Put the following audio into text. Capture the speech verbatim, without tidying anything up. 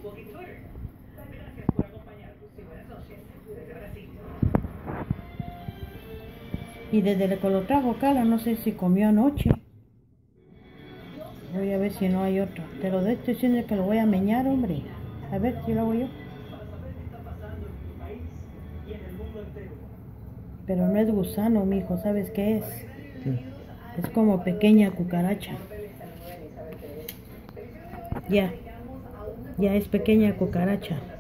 Y desde que lo trajo Carla, no sé si comió anoche. Voy a ver si no hay otro. Te lo estoy diciendo que lo voy a meñar, hombre. A ver si lo hago yo. Pero no es gusano, mijo. ¿Sabes qué es? Sí. Es como pequeña cucaracha. Ya. Ya es pequeña cucaracha.